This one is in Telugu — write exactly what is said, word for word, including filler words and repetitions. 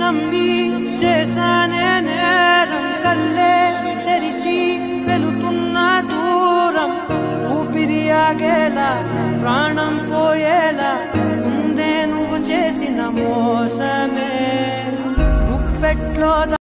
నమ్మి చేశానే నేరం కల్లే తెరిచి వెలుతున్న దూరం ఊపిరి ఆగేలా ప్రాణం పోయేలా ముందే నువ్వు చేసిన మోసమే గుప్పెట్లో